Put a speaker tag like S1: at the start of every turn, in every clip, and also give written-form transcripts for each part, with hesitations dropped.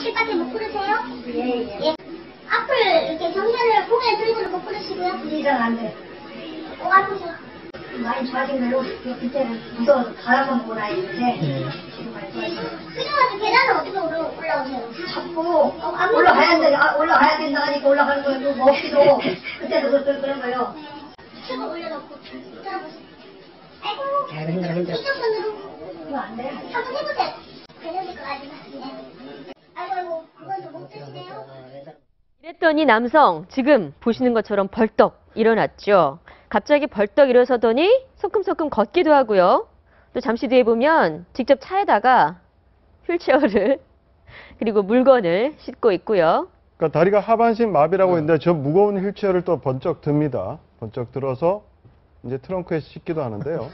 S1: 칠까지 못 부르세요? 예. 앞을 이렇게 정면을 고개 들고 못 부르시고요?
S2: 이상 안 돼.
S1: 아프세요?
S2: 많이 좋아진 걸로 그때는 무서워서 바람만 보라 했는데 지금 많이 좋아지고.
S1: 그동안 계단을 어떻게 올라오세요?
S2: 자꾸 올라가야 된다 하니까 올라가는 거예요. 뭐 없기도 그때도 그런 거요.
S1: 최고 올려놓고 들어보세요. 아이고
S2: 힘들어.
S1: 이쪽 손으로
S2: 이거 안 돼.
S1: 한번 해보세요. 관련될 것 같지만 아이고 그건 좀 못 드시네요.
S3: 이랬더니 남성 지금 보시는 것처럼 벌떡 일어났죠. 갑자기 벌떡 일어서더니 소끔소끔 걷기도 하고요. 또 잠시 뒤에 보면 직접 차에다가 휠체어를 그리고 물건을 싣고 있고요.
S4: 그러니까 다리가 하반신 마비라고 했는데 저 무거운 휠체어를 또 번쩍 듭니다. 번쩍 들어서 이제 트렁크에 싣기도 하는데요.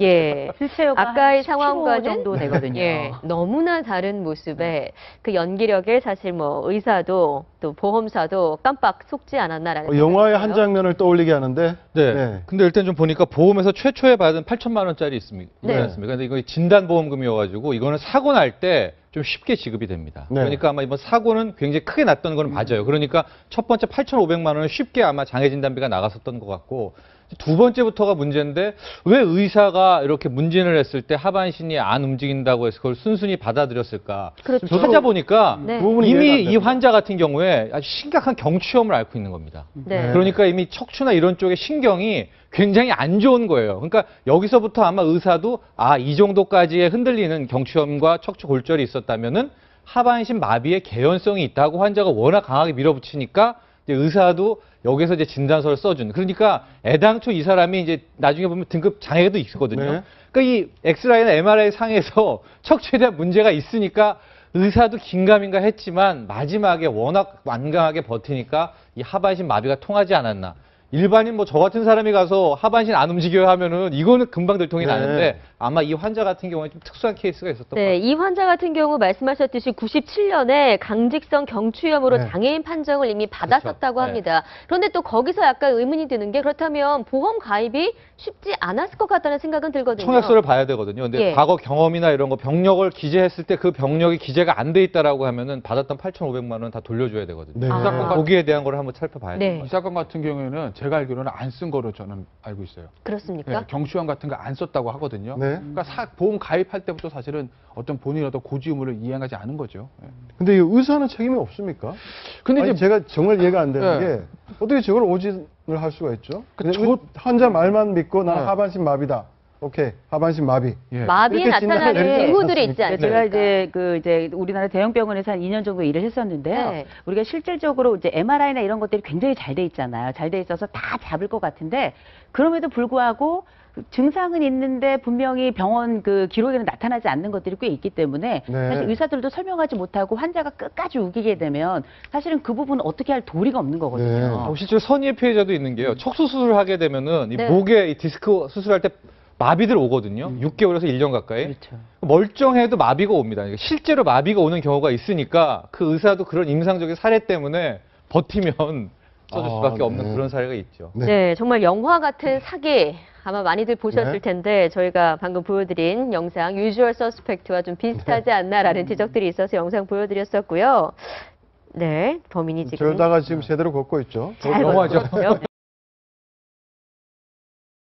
S3: 예.
S5: 휠체어가
S3: 아까의
S5: 한 15
S3: 상황과는
S5: 정도 되거든요.
S3: 예, 너무나 다른 모습에 그 연기력에 사실 뭐 의사도 또 보험사도 깜빡 속지 않았나라는
S4: 영화의
S3: 생각이
S4: 한
S3: 들어요.
S4: 장면을 떠올리게 하는데
S6: 네.
S4: 네.
S6: 근데 일단 좀 보니까 보험에서 최초에 받은 8천만 원짜리 있습니다.
S3: 네.
S6: 있지 않습니까? 근데 이거 진단보험금이어가지고 이거는 사고 날 때 좀 쉽게 지급이 됩니다.
S4: 네.
S6: 그러니까 아마 이번 사고는 굉장히 크게 났던 거는 맞아요. 그러니까 첫 번째 8,500만 원은 쉽게 아마 장애진단비가 나갔었던 것 같고 두 번째부터가 문제인데 왜 의사가 이렇게 문진을 했을 때 하반신이 안 움직인다고 해서 그걸 순순히 받아들였을까?
S3: 그렇죠.
S6: 좀 찾아보니까
S3: 네.
S4: 그 부분이
S6: 이미
S4: 이해가 안
S6: 이
S4: 됩니다.
S6: 환자 같은 경우에 아주 심각한 경추염을 앓고 있는 겁니다.
S3: 네.
S6: 그러니까 이미 척추나 이런 쪽의 신경이 굉장히 안 좋은 거예요. 그러니까 여기서부터 아마 의사도 이 정도까지의 흔들리는 경추염과 척추 골절이 있었다면은 하반신 마비의 개연성이 있다고 환자가 워낙 강하게 밀어붙이니까 이제 의사도 여기서 이제 진단서를 써준. 그러니까 애당초 이 사람이 이제 나중에 보면 등급 장애도 있거든요.
S4: 네.
S6: 그러니까 이 엑스라이나 MRI 상에서 척추에 대한 문제가 있으니까 의사도 긴가민가 했지만 마지막에 워낙 완강하게 버티니까 이 하반신 마비가 통하지 않았나. 일반인 뭐 저 같은 사람이 가서 하반신 안 움직여야 하면은 이거는 금방 들통이
S4: 네.
S6: 나는데 아마 이 환자 같은 경우에 좀 특수한 케이스가 있었던 것
S3: 네,
S6: 같아요.
S3: 이 환자 같은 경우 말씀하셨듯이 97년에 강직성 경추염으로
S4: 네.
S3: 장애인 판정을 이미 받았었다고
S6: 그렇죠.
S3: 합니다. 그런데 또 거기서 약간 의문이 드는 게 그렇다면 보험 가입이 쉽지 않았을 것 같다는 생각은 들거든요.
S6: 청약서를 봐야 되거든요. 근데
S3: 예.
S6: 과거 경험이나 이런 거 병력을 기재했을 때 그 병력이 기재가 안 돼 있다라고 하면은 받았던 8,500만 원 다 돌려줘야 되거든요.
S4: 네.
S6: 거기에 대한 걸 한번 살펴봐야
S3: 네.
S6: 돼요.
S7: 이 사건 같은 경우에는 제가 알기로는 안 쓴 거로 저는 알고 있어요.
S3: 그렇습니까?
S7: 네, 경추염 같은 거 안 썼다고 하거든요.
S4: 네.
S7: 그러니까 보험 가입할 때부터 사실은 어떤 본인의 어떤 고지 의무를 이행하지 않은 거죠. 네.
S4: 근데 이 의사는 책임이 없습니까?
S7: 근데
S4: 아니,
S7: 이제
S4: 제가 정말 이해가 안 되는
S7: 네.
S4: 게 어떻게 저걸 오진을 할 수가 있죠?
S7: 그
S4: 근데 환자 말만 믿고 나는
S7: 네.
S4: 하반신 마비다. 오케이, 하반신 마비.
S7: 예.
S3: 마비에
S4: 이렇게 진단을
S3: 나타나는
S4: 내리지
S3: 징후들이 있지
S4: 않았습니까?
S3: 않습니까?
S5: 제가 이제 우리나라 대형 병원에서 한 2년 정도 일을 했었는데요.
S3: 네.
S5: 우리가 실질적으로 이제 MRI나 이런 것들이 굉장히 잘 돼 있잖아요. 잘 돼 있어서 다 잡을 것 같은데 그럼에도 불구하고 증상은 있는데 분명히 병원 그 기록에는 나타나지 않는 것들이 꽤 있기 때문에
S4: 네.
S5: 사실 의사들도 설명하지 못하고 환자가 끝까지 우기게 되면 사실은 그 부분은 어떻게 할 도리가 없는 거거든요.
S6: 실제로 선의의 피해자도 있는 게요. 척수 수술을 하게 되면은 이
S3: 네.
S6: 목에 이 디스크 수술할 때 마비들 오거든요. 6개월에서 1년 가까이.
S5: 그렇죠.
S6: 멀쩡해도 마비가 옵니다. 실제로 마비가 오는 경우가 있으니까 그 의사도 그런 임상적인 사례 때문에 버티면 써줄 수밖에 없는
S4: 네.
S6: 그런 사례가 있죠.
S4: 네.
S3: 네, 정말 영화 같은 사기 아마 많이들 보셨을
S4: 네.
S3: 텐데 저희가 방금 보여드린 영상 유주얼 서스펙트와 좀 비슷하지 않나라는 지적들이 있어서 영상 보여드렸었고요. 네, 범인이 지금
S4: 저러다가 지금 제대로 걷고 있죠.
S3: 잘
S6: 영화죠.
S3: 걷고 있죠.